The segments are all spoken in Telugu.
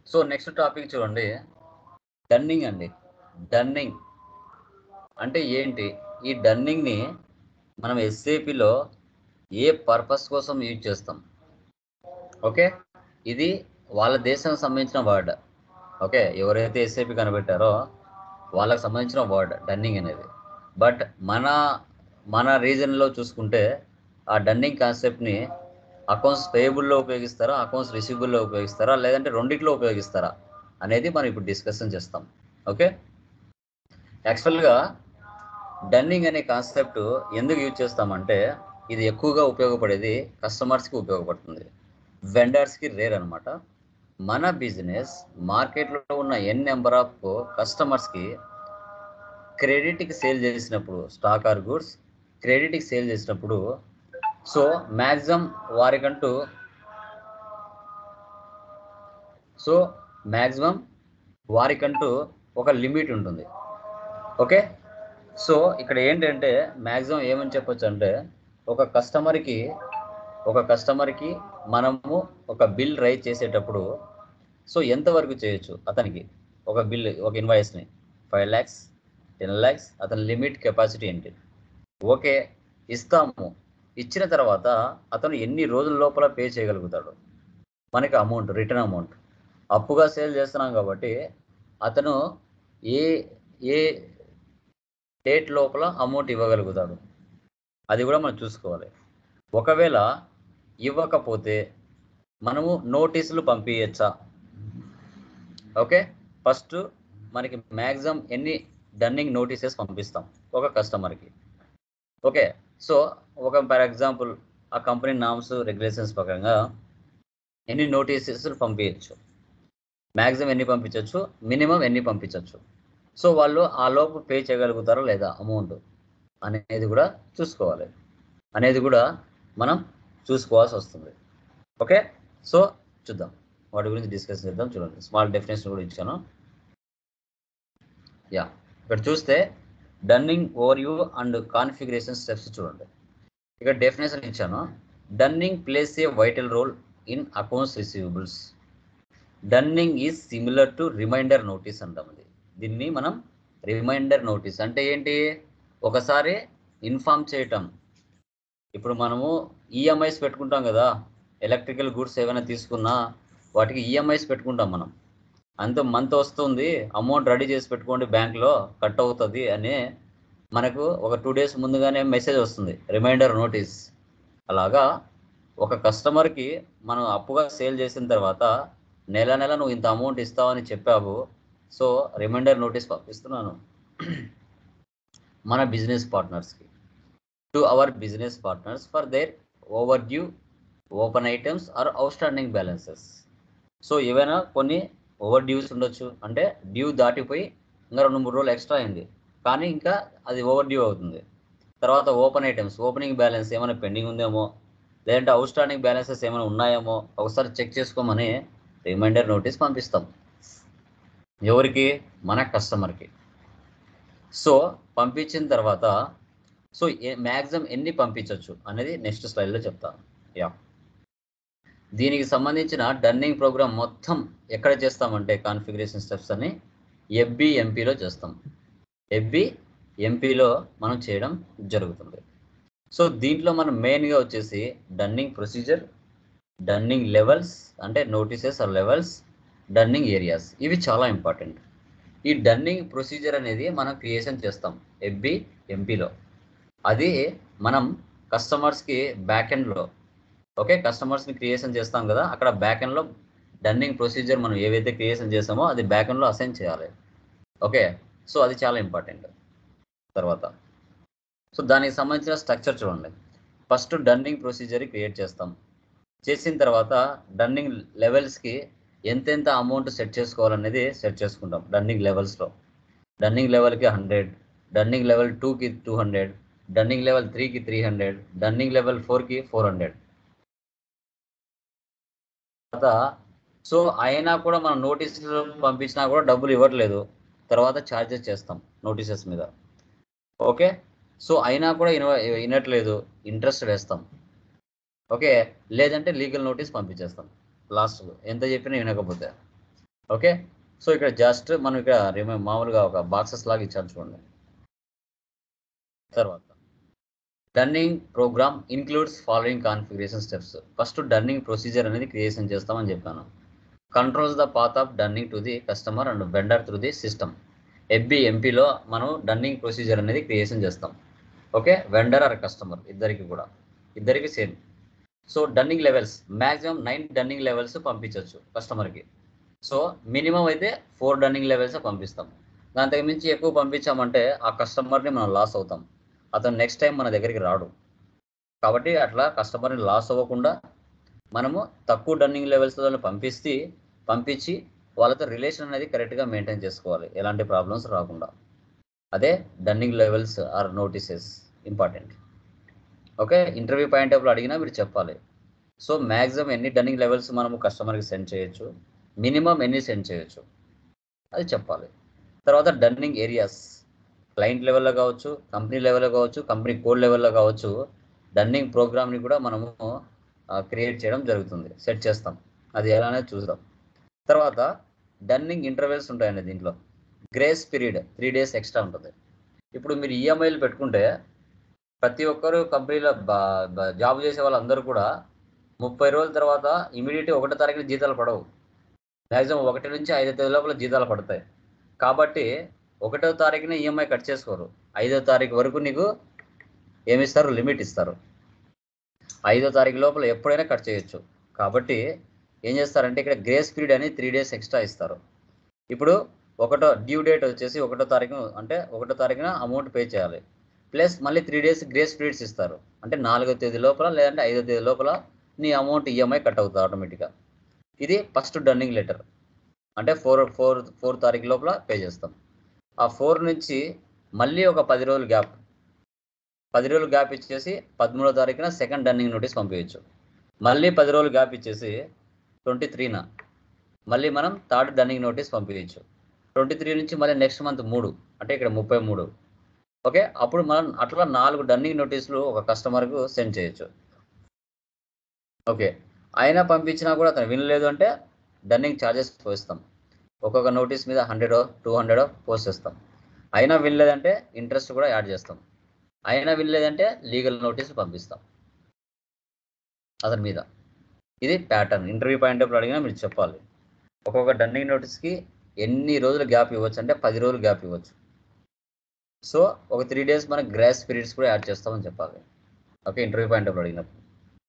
సో నెక్స్ట్ టాపిక్ చూడండి, డన్నింగ్ అండి. డన్నింగ్ అంటే ఏంటి? ఈ డన్నింగ్ని మనం ఎస్ఏపిలో ఏ పర్పస్ కోసం యూజ్ చేస్తాం? ఓకే, ఇది వాళ్ళ దేశానికి సంబంధించిన వర్డ్. ఓకే, ఎవరైతే ఎస్ఏపి కనిపెట్టారో వాళ్ళకి సంబంధించిన వర్డ్ డన్నింగ్ అనేది. బట్ మన రీజన్లో చూసుకుంటే ఆ డన్నింగ్ కాన్సెప్ట్ని అకౌంట్స్ పేయబుల్లో ఉపయోగిస్తారా, అకౌంట్స్ రిసీవబుల్లో ఉపయోగిస్తారా, లేదంటే రెండిట్లో ఉపయోగిస్తారా అనేది మనం ఇప్పుడు డిస్కషన్ చేస్తాం. ఓకే, యాక్చువల్గా డన్నింగ్ అనే కాన్సెప్ట్ ఎందుకు యూజ్ చేస్తామంటే ఇది ఎక్కువగా ఉపయోగపడేది కస్టమర్స్కి ఉపయోగపడుతుంది, వెండర్స్కి రేర్ అనమాట. మన బిజినెస్ మార్కెట్లో ఉన్న నెంబర్ ఆఫ్ కస్టమర్స్కి క్రెడిట్కి సేల్ చేసినప్పుడు, స్టాక్ ఆర్ గూడ్స్ క్రెడిట్కి సేల్ చేసినప్పుడు, సో మ్యాక్సిమం వారికంటూ ఒక లిమిట్ ఉంటుంది. ఓకే, సో ఇక్కడ ఏంటంటే మ్యాక్సిమం ఏమని చెప్పొచ్చు అంటే ఒక కస్టమర్కి మనము ఒక బిల్ రైజ్ చేసేటప్పుడు సో ఎంతవరకు చేయొచ్చు అతనికి ఒక బిల్, ఒక ఇన్వాయిస్ని 5 lakhs 10 lakhs అతని లిమిట్ కెపాసిటీ ఏంటి? ఓకే, ఇస్తాము. ఇచ్చిన తర్వాత అతను ఎన్ని రోజుల లోపల పే చేయగలుగుతాడు? మనకి అమౌంట్, రిటర్న్ అమౌంట్ అప్పుగా సేల్ చేస్తున్నాం కాబట్టి అతను ఏ ఏ డేట్ లోపల అమౌంట్ ఇవ్వగలుగుతాడు అది కూడా మనం చూసుకోవాలి. ఒకవేళ ఇవ్వకపోతే మనము నోటీసులు పంపించచ్చా? ఓకే, ఫస్ట్ మనకి మ్యాక్సిమం ఎన్ని డన్నింగ్ నోటీసెస్ పంపిస్తాం ఒక కస్టమర్కి? ఓకే, సో ఫర్ ఎగ్జాంపుల్ ఆ కంపెనీ నామ్స్ రెగ్యులేషన్స్ ప్రకారంగా ఎన్ని నోటీసెస్ పంపించచ్చు, మ్యాక్సిమం ఎన్ని పంపించవచ్చు, మినిమం ఎన్ని పంపించవచ్చు, సో వాళ్ళు ఆ లోపు పే చేయగలుగుతారా లేదా అమౌంట్ అనేది కూడా చూసుకోవాలి, అనేది కూడా మనం చూసుకోవాల్సి వస్తుంది. ఓకే, సో చూద్దాం, వాటి గురించి డిస్కస్ చేద్దాం. చూడండి, స్మాల్ డెఫినేషన్ కూడా ఇచ్చాను. యా, ఇక్కడ చూస్తే dunning overview and configuration steps చూడండి. ఇక్కడ డెఫినేషన్ ఇచ్చాను. Dunning plays a vital role in accounts receivables. Dunning is similar to reminder notice అంటాం. దీన్ని మనం రిమైండర్ నోటీస్ అంటే ఏంటి? ఒకసారి ఇన్ఫామ్ చేయటం. ఇప్పుడు మనము ఈఎంఐస్ పెట్టుకుంటాం కదా, ఎలక్ట్రికల్ గూడ్స్ ఏమైనా తీసుకున్నా వాటికి ఈఎంఐస్ పెట్టుకుంటాం మనం. అంత మంత్ వస్తుంది, అమౌంట్ రెడీ చేసి పెట్టుకోండి, బ్యాంక్లో కట్ అవుతుంది అని మనకు ఒక 2 days ముందుగానే మెసేజ్ వస్తుంది, రిమైండర్ నోటీస్. అలాగా ఒక కస్టమర్కి మనం అప్పుగా సేల్ చేసిన తర్వాత నెల నువ్వు ఇంత అమౌంట్ ఇస్తావని చెప్పావు, సో రిమైండర్ నోటీస్ పంపిస్తున్నాను మన బిజినెస్ పార్ట్నర్స్కి, to our business partners for their overdue open items or outstanding balances. So ఏవైనా కొన్ని ఓవర్ డ్యూస్ ఉండొచ్చు, అంటే డ్యూ దాటిపోయి ఇంకా 2-3 రోజులు ఎక్స్ట్రా అయింది కానీ ఇంకా అది ఓవర్ డ్యూ అవుతుంది. తర్వాత ఓపెన్ ఐటమ్స్, ఓపెనింగ్ బ్యాలెన్స్ ఏమైనా పెండింగ్ ఉందేమో, లేదంటే అవుట్ స్టాండింగ్ బ్యాలెన్సెస్ ఏమైనా ఉన్నాయేమో ఒకసారి చెక్ చేసుకోమని రిమైండర్ నోటీస్ పంపిస్తాం. ఎవరికి? మన కస్టమర్కి. సో పంపించిన తర్వాత సో మ్యాక్సిమం ఎన్ని పంపించవచ్చు అనేది నెక్స్ట్ స్లైడ్లో చెప్తాను. యా, దీనికి సంబంధించిన డన్నింగ్ ప్రోగ్రామ్ మొత్తం ఎక్కడ చేస్తామంటే కాన్ఫిగరేషన్ స్టెప్స్ అని FBMPలో చేస్తాం. FBMPలో మనం చేయడం జరుగుతుంది. సో దీంట్లో మనం మెయిన్గా వచ్చేసి డన్నింగ్ ప్రొసీజర్, డన్నింగ్ లెవెల్స్ అంటే notices or levels, dunning areas, ఇవి చాలా ఇంపార్టెంట్. ఈ డన్నింగ్ ప్రొసీజర్ అనేది మనం క్రియేషన్ చేస్తాం FBMPలో. అది మనం కస్టమర్స్కి బ్యాక్ ఎండ్లో, ఓకే, కస్టమర్స్ని క్రియేషన్ చేస్తాం కదా, అక్కడ బ్యాక్ ఎండ్లో డన్నింగ్ ప్రొసీజర్ మనం ఏవైతే క్రియేషన్ చేస్తామో అది బ్యాక్ ఎండ్లో అసైన్ చేయాలి. ఓకే, సో అది చాలా ఇంపార్టెంట్. తర్వాత సో దానికి సంబంధించిన స్ట్రక్చర్ చూడండి. ఫస్ట్ డన్నింగ్ ప్రొసీజర్ క్రియేట్ చేస్తాం. చేసిన తర్వాత డన్నింగ్ లెవెల్స్కి ఎంతెంత అమౌంట్ సెట్ చేసుకోవాలనేది సెట్ చేసుకుంటాం. డన్నింగ్ లెవెల్స్లో డన్నింగ్ లెవెల్కి 100, డన్నింగ్ లెవెల్ 2కి 200, డన్నింగ్ లెవెల్ 3కి 300, డన్నింగ్ లెవెల్ 4కి 400. తర్వాత సో అయినా కూడా మనం నోటీసులు పంపించినా కూడా డబ్బులు ఇవ్వట్లేదు, తర్వాత ఛార్జెస్ చేస్తాం నోటీసెస్ మీద. ఓకే, సో అయినా కూడా వినట్లేదు, ఇంట్రెస్ట్ వేస్తాం. ఓకే, లేదంటే లీగల్ నోటీస్ పంపించేస్తాం లాస్ట్, ఎంత చెప్పినా వినకపోతే. ఓకే. సో ఇక్కడ జస్ట్ మనం ఇక్కడ మామూలుగా ఒక బాక్సెస్ లాగా ఇచ్చాను చూడండి. తర్వాత dunning program includes following configuration steps. First dunning procedure అనేది క్రియేషన్ చేస్తామని చెప్పాను. Controls the path of dunning to the customer and vendor through the system. ఎంపీలో మనం డన్నింగ్ ప్రొసీజర్ అనేది క్రియేషన్ చేస్తాం. ఓకే, వెండర్ ఆర్ కస్టమర్ ఇద్దరికి same. So dunning levels maximum 9 dunning levels పంపించవచ్చు కస్టమర్కి. సో మినిమం అయితే 4 డన్నింగ్ లెవెల్స్ పంపిస్తాం. దాంతకు మించి ఎక్కువ పంపించామంటే ఆ కస్టమర్ని మనం లాస్ అవుతాం, అతను నెక్స్ట్ టైం మన దగ్గరికి రాడు. కాబట్టి అట్లా కస్టమర్ని లాస్ అవ్వకుండా మనము తక్కువ డన్నింగ్ లెవెల్స్తో పంపించి వాళ్ళతో రిలేషన్ అనేది కరెక్ట్గా మెయింటైన్ చేసుకోవాలి, ఎలాంటి ప్రాబ్లమ్స్ రాకుండా. అదే dunning levels or notices important. Okay, interview point of అడిగినా మీరు చెప్పాలి. సో మ్యాక్సిమం ఎన్ని డన్నింగ్ లెవెల్స్ మనము కస్టమర్కి సెండ్ చేయొచ్చు, మినిమం ఎన్ని సెండ్ చేయొచ్చు, అది చెప్పాలి. తర్వాత డన్నింగ్ ఏరియాస్ క్లయింట్ లెవెల్లో కావచ్చు, కంపెనీ లెవెల్లో కావచ్చు, కంపెనీ కోడ్ లెవెల్లో కావచ్చు, డన్నింగ్ ప్రోగ్రామ్ని కూడా మనము క్రియేట్ చేయడం జరుగుతుంది, సెట్ చేస్తాం. అది ఎలా అనేది చూద్దాం. తర్వాత డన్నింగ్ ఇంటర్వెల్స్ ఉంటాయండి దీంట్లో. గ్రేస్ పీరియడ్ 3 days ఎక్స్ట్రా ఉంటుంది. ఇప్పుడు మీరు ఈఎంఐలు పెట్టుకుంటే ప్రతి ఒక్కరు కంపెనీలో జాబ్ చేసే వాళ్ళందరూ కూడా 30 రోజుల తర్వాత ఇమీడియట్గా 1వ తారీఖున జీతాలు పడవు. మ్యాక్సిమం 1 నుంచి 5వ తేదీ లోపల జీతాలు పడతాయి. కాబట్టి 1వ తారీఖున ఈఎంఐ కట్ చేసుకోరు. 5వ తారీఖు వరకు నీకు ఏమిస్తారు, లిమిట్ ఇస్తారు. 5వ తారీఖు లోపల ఎప్పుడైనా కట్ చేయొచ్చు. కాబట్టి ఏం చేస్తారంటే ఇక్కడ గ్రేస్ పీరియడ్ అని 3 days ఎక్స్ట్రా ఇస్తారు. ఇప్పుడు డ్యూ డేట్ వచ్చేసి 1వ తారీఖు అంటే 1వ తారీఖున అమౌంట్ పే చేయాలి. ప్లస్ మళ్ళీ 3 days గ్రేస్ పీరియడ్స్ ఇస్తారు. అంటే 4వ తేదీ లోపల లేదంటే 5వ తేదీ లోపల నీ అమౌంట్ ఈఎంఐ కట్ అవుతుంది ఆటోమేటిక్గా. ఇది ఫస్ట్ డన్నింగ్ లెటర్. అంటే 4 తారీఖు లోపల పే చేస్తాం. ఆ 4 నుంచి మళ్ళీ ఒక 10 రోజులు గ్యాప్ 10 రోజులు గ్యాప్ ఇచ్చేసి 13వ తారీఖున సెకండ్ డన్నింగ్ నోటీస్ పంపించవచ్చు. మళ్ళీ 10 రోజులు గ్యాప్ ఇచ్చేసి 23న మళ్ళీ మనం థర్డ్ డన్నింగ్ నోటీస్ పంపించవచ్చు. 23 నుంచి మళ్ళీ నెక్స్ట్ మంత్ 3 అంటే ఇక్కడ 33. ఓకే, అప్పుడు మనం అట్లా 4 డన్నింగ్ నోటీసులు ఒక కస్టమర్కు సెండ్ చేయొచ్చు. ఓకే, అయినా పంపించినా కూడా అతను వినలేదు అంటే డన్నింగ్ ఛార్జెస్ పోస్తాం. ఒక్కొక్క నోటీస్ మీద 100 200 పోస్ట్ చేస్తాం. అయినా వినలేదంటే ఇంట్రెస్ట్ కూడా యాడ్ చేస్తాం. అయినా వినలేదంటే లీగల్ నోటీస్ పంపిస్తాం అతని మీద. ఇది ప్యాటర్న్. ఇంటర్వ్యూ పాయింట్ ఆఫ్ అడిగినా మీరు చెప్పాలి. ఒక్కొక్క డన్నింగ్ నోటీస్కి ఎన్ని రోజులు గ్యాప్ ఇవ్వచ్చు అంటే 10 రోజులు గ్యాప్ ఇవ్వచ్చు. సో ఒక 3 days మనకి గ్రేస్ పీరియడ్స్ కూడా యాడ్ చేస్తామని చెప్పాలి. ఓకే, ఇంటర్వ్యూ పాయింట్ ఆఫ్ అడిగినప్పుడు.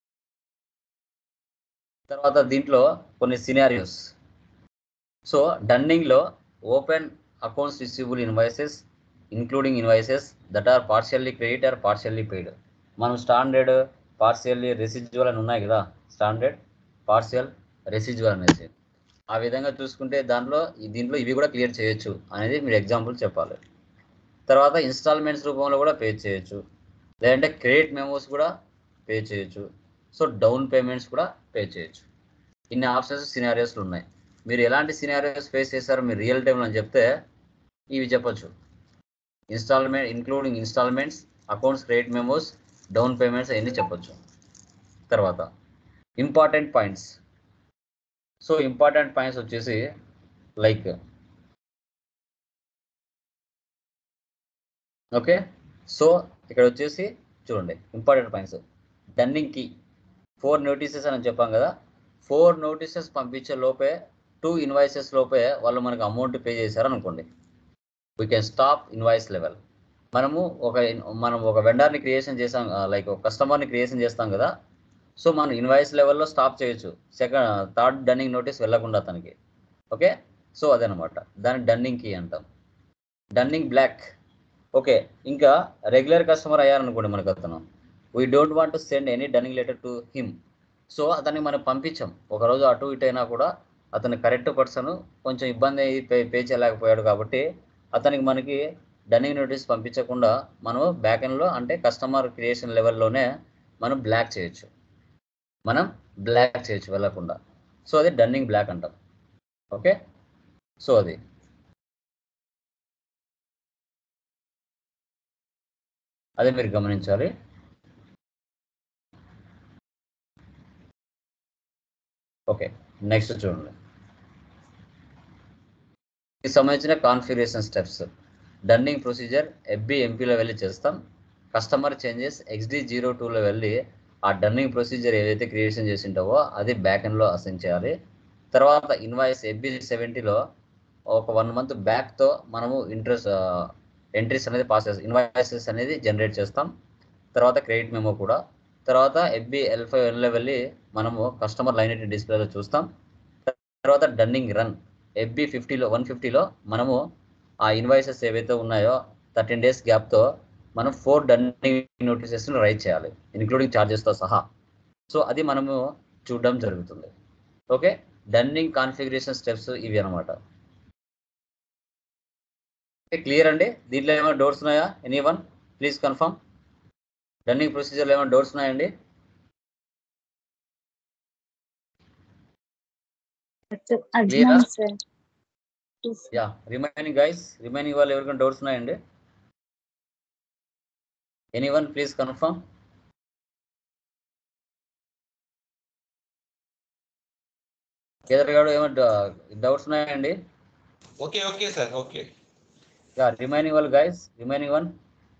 తర్వాత దీంట్లో కొన్ని సినారియోస్. సో డన్నింగ్లో open accounts receivable invoices including invoices that are partially credit or partially paid. మనం స్టాండర్డ్, పార్షియల్లీ, రెసిడ్యువల్ అని ఉన్నాయి కదా. స్టాండర్డ్, పార్షియల్, రెసిడ్యువల్ అనేసి ఆ విధంగా చూసుకుంటే దీంట్లో ఇవి కూడా క్లియర్ చేయొచ్చు అనేది మీరు ఎగ్జాంపుల్ చెప్పాలి. తర్వాత ఇన్స్టాల్మెంట్స్ రూపంలో కూడా పే చేయొచ్చు, లేదంటే క్రెడిట్ మెమోస్ కూడా పే చేయొచ్చు. సో డౌన్ పేమెంట్స్ కూడా పే చేయొచ్చు. ఇన్ని ఆప్షన్స్ సినారియోస్లు ఉన్నాయి. మీరు ఎలాంటి సినారియోస్ ఫేస్ చేశారో మీరు రియల్ టైంలో అని చెప్తే ఇవి చెప్పొచ్చు. Including installments, accounts, credit memos, down payments అవన్నీ చెప్పొచ్చు. తర్వాత important points. So important points వచ్చేసి లైక్ ఓకే, సో ఇక్కడ వచ్చేసి చూడండి important points. Dunning key 4 notices అని చెప్పాం కదా. 4 నోటీసెస్ పంపించే లోపే 2 ఇన్వాయిసెస్ లోపే వాళ్ళు మనకు అమౌంట్ పే చేశారు అనుకోండి, we can stop invoice level. మనం ఒక వెండర్ని క్రియేషన్ చేసాం, లైక్ ఒక కస్టమర్ని క్రియేషన్ చేస్తాం కదా. సో మనం ఇన్వాయిస్ లెవెల్లో స్టాప్ చేయొచ్చు, థర్డ్ డన్నింగ్ నోటీస్ వెళ్ళకుండా అతనికి. ఓకే, సో అదనమాట దాన్ని డన్నింగ్ కీ అంటాం. Dunning block. ఓకే, ఇంకా రెగ్యులర్ కస్టమర్ అయ్యారనుకోండి మనకు అతను, we don't want to send any dunning letter to him. So అతన్ని మనం పంపించాం. ఒకరోజు అటు ఇటు అయినా కూడా అతను కరెక్ట్ పర్సన్, కొంచెం ఇబ్బంది పే చేయలేకపోయాడు కాబట్టి అతనికి మనకి డన్నింగ్ నోటీస్ పంపించకుండా మనం బ్యాక్ ఎండ్లో అంటే కస్టమర్ క్రియేషన్ లెవెల్లోనే మనం బ్లాక్ చేయొచ్చు వెళ్ళకుండా. సో అది డన్నింగ్ బ్లాక్ అంటాం. ఓకే, సో అది మీరు గమనించాలి. ఓకే, నెక్స్ట్ చూడండి. సంబంధించిన configuration steps dunning procedure FB-MP లో వెళ్ళి చేస్తాం. కస్టమర్ చేంజెస్ XD02లో వెళ్ళి ఆ డన్నింగ్ ప్రొసీజర్ ఏదైతే క్రియేషన్ చేసి ఉంటావో అది బ్యాక్ ఎండ్లో అసైన్ చేయాలి. తర్వాత ఇన్వాయిస్ FB-70లో ఒక 1 month బ్యాక్తో మనము ఎంట్రీస్ అనేది పాస్ చేస్తాం, ఇన్వాయిసెస్ అనేది జనరేట్ చేస్తాం. తర్వాత క్రెడిట్ మెమో కూడా. తర్వాత FB-L5లో వెళ్ళి మనము కస్టమర్ లైన్ ఎయిట్ డిస్ప్లేలో చూస్తాం. తర్వాత డన్నింగ్ రన్ FB-150లో మనము ఆ ఇన్వాయిసెస్ ఏవైతే ఉన్నాయో 13 days గ్యాప్తో మనం 4 డన్నింగ్ నోటీసెస్ని రైట్ చేయాలి, ఇంక్లూడింగ్ ఛార్జెస్తో సహా. సో అది మనము చూడడం జరుగుతుంది. ఓకే, డన్నింగ్ కాన్ఫిగరేషన్ స్టెప్స్ ఇవి అనమాట. క్లియర్ అండి? దీంట్లో ఏమైనా డౌట్స్ ఉన్నాయా? Anyone please confirm. డన్నింగ్ ప్రొసీజర్లో ఏమైనా డౌట్స్ ఉన్నాయండి? క్లియరా? యా, రిమైనింగ్ వాళ్ళు ఎవరికైనా డౌట్స్ ఉన్నాయండి? Anyone please confirm. కేదర్ గారు ఏమైనా డౌట్స్ ఉన్నాయండి? Okay sir, okay. Yeah, remaining one.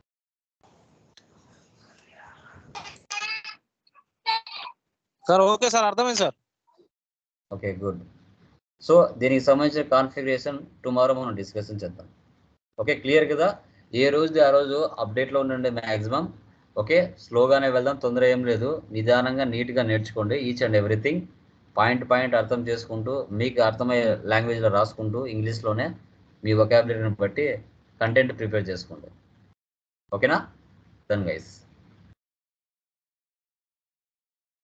Sir okay sir, అర్థమైంది సార్. Okay, good. సో దీనికి సంబంధించిన కాన్ఫిగరేషన్ టుమారో మనం డిస్కషన్ చేద్దాం. ఓకే, క్లియర్ కదా? ఏ రోజుది ఆ రోజు అప్డేట్లో ఉండండి మ్యాక్సిమం. ఓకే, స్లోగానే వెళ్దాం, తొందర ఏం లేదు. నిదానంగా నీట్గా నేర్చుకోండి ఈచ్ అండ్ ఎవ్రీథింగ్. పాయింట్ అర్థం చేసుకుంటూ మీకు అర్థమయ్యే లాంగ్వేజ్లో రాసుకుంటూ ఇంగ్లీష్లోనే మీ వొకాబులరీని బట్టి కంటెంట్ ప్రిపేర్ చేసుకోండి. ఓకేనా? Done guys.